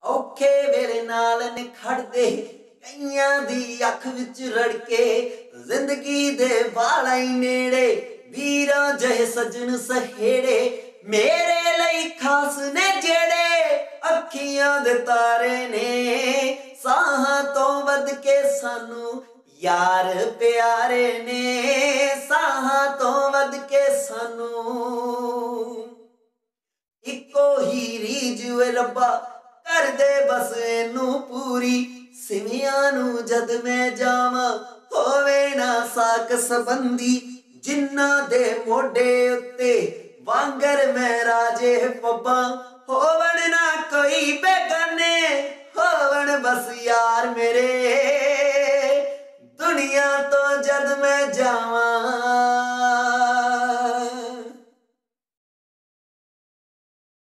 औखे वेले नाल निखड़दे कईयां दी अख विच रड़के जिंदगी दे वालाई नेड़े वीरां जहे सजन सहेड़े मेरे लई खास ने जेड़े अखियां दे तारे ने साहां तो वध के सानू यार प्यारे ने साहां तो वध के सानू इको ही रीज वे रब्बा कर दे बस इनू पूरी सिवियां नू जद मैं जावां होवे ना साक संबंधी जिन्ना दे मोढे उत्ते वांगर मैं राजे पब्बा होवन ना कोई बेगाने होवन बस यार मेरे दुनिया तो जद मैं जावां